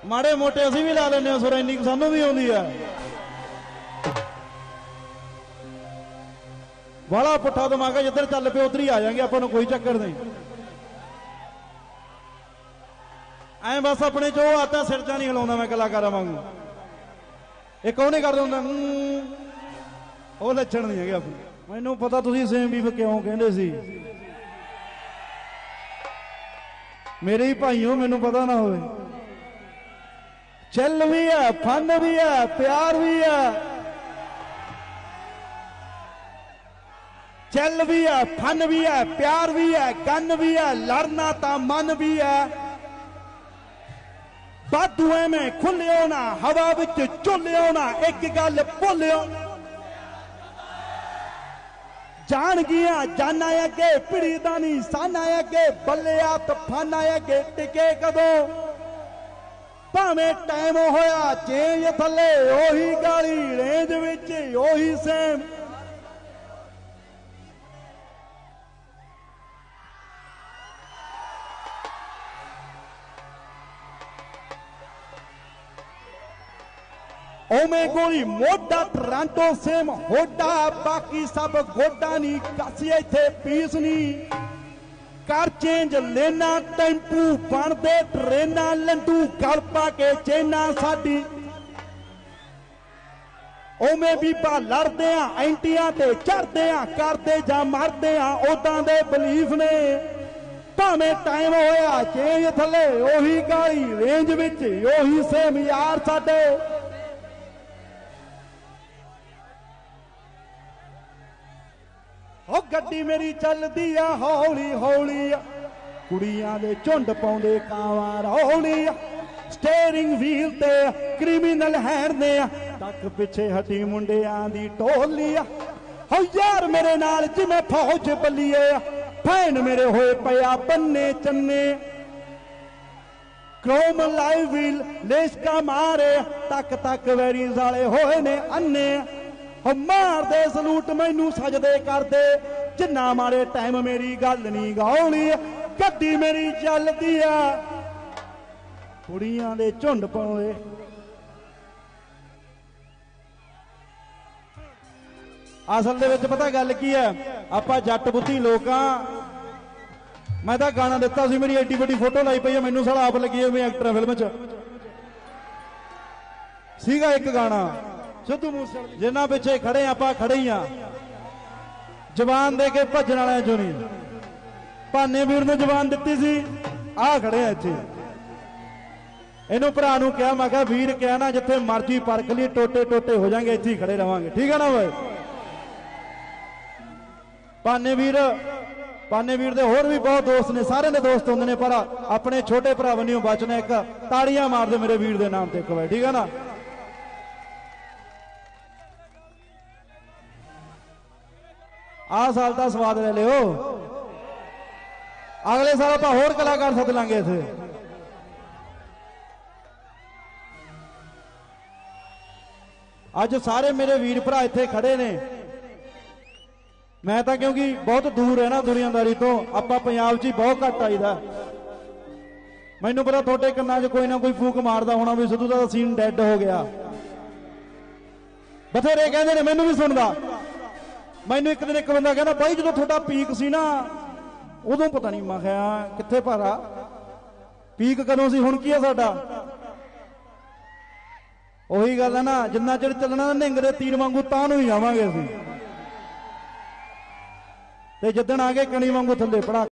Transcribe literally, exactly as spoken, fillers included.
माड़े मोटे असी भी ला लें सुर, इन्नी सानू भी आउंदी है। बड़ा पुट्ठा दिमाग है, जिधर चल पे उधर ही आ जाएंगे, अपन कोई चक्कर नहीं। ऐ बस अपने जो आता सिरचा नहीं हिलाउंदा मैं कलाकारां वांगू, एक ओह नहीं कर दिंदा वो लक्षण नहीं है अपने। मैनू पता तुसीं सेम बीफ क्यों कहंदे सी, मेरे ही भाई हो, मैनू पता ना होवे। चिल भी है, फन भी है, प्यार भी है। चिल भी है, फन भी है, प्यार भी है, गन भी है, लड़ना ता मन भी है। बादुए में खुलियो ना, हवा विच झुलियो ना, एक गल भुलियो। जान गया जाना अगे, पिड़ी दा नहीं साना अगे, बल्लिया तफाना अगे, टिके कदों भावें टाइम होया चेंज थले, ओही गाली रेंज विच ओही सेम। ओमे गोली मोटा टरांटो सेम होडा, बाकी सब गोडा नहीं कसी इथे पीस नहीं। कर चेंज लेना टेंपू बनते ट्रेना, लंडू गल पा के चेना साडी। ओमे बीबा लड़दे आ एंटियां ते चढ़दे आ, करदे जा मरदे आ उदां दे बलीफ ने। भावें टाइम होया चेंज थले, ओही गाली रेंज विच ओही सेम यार साडे। ओ गड्डी मेरी चलदी आ हौली हौली, कुड़ियां दे झुंड पाउंदे कावां रौली। स्टेयरिंग व्हील ते क्रिमिनल हैंड दे, तक पिछे हटी मुंडियां दी टोली। हो यार मेरे नाल जिवें फौज बल्लीए, फैन मेरे होए पिया बन्ने चन्ने। क्रोम लाइव व्हील लेसका मारे, तक तक वैरीज वाले होए ने अन्ने। मार दे सलूट मैनू सजदे कर दे, जिन्ना मारे टाइम मेरी गल नहीं गाउली। गड्डी मेरी चलदी आ, कुड़ियां दे झुंड पाउंदे। असल दे विच पता गल की है, आपां जट बुद्धि लोक आ। मैं तां गाना दिता सी, मेरी एडी वड्डी फोटो लाई पई है, मैनू साला आप लगी है मैं एक्टर फिल्म च सीगा एक गाना सिद्धू मूसेवाले। जिन्हां पिछे खड़े आपां खड़े ही आ, जबान दे के भजन वालियां चों नहीं। भाने वीर नूं जबान दित्ती सी, आ खड़े आ इत्थे। इहनूं भरा नूं कहा, मैं कहा वीर क्या ना, जिथे मर्जी परख ली टोटे टोटे हो जाएंगे, इत्थे ही खड़े रहांगे, ठीक है ना भाई। भाने वीर भाने वीर दे होर भी बहुत दोस्त ने, सारे दे दोस्त होंदे ने, पर अपने छोटे भरा बनियों बचना एक ताड़ियां मार दे मेरे वीर दे नाम ते एक बार, ठीक है ना। आ साल का स्वाद ले लियो, अगले साल आप होर कलाकार सद लांगे इथे। अज सारे मेरे वीर भरा इत्थे खड़े ने। मैं तो क्योंकि बहुत दूर है ना दुनियादारी तो, आपां पंजाब च ही बहुत घट आईदा। मैनू पता थोड़े कन्नां च कोई ना कोई फूक मारदा होना भी सिद्धू दा सीन डैड हो गया। बथेरे कहंदे ने, मैनू भी सुनदा। मैनू एक दिन एक बंदा कहना, भाई जो थोड़ा पीक सी ना उदों पता नहीं। मैं क्या कित्थे भारा पीक कदों सी, हुण की है साडा। ਉਹੀ ਗੱਲ है ना, जिन्ना चिर चलना निंग दे तीर वांगू तां नूं ही जावांगे असीं, ते जिद्दण आ गए कणी वांगू थल्ले पड़ा।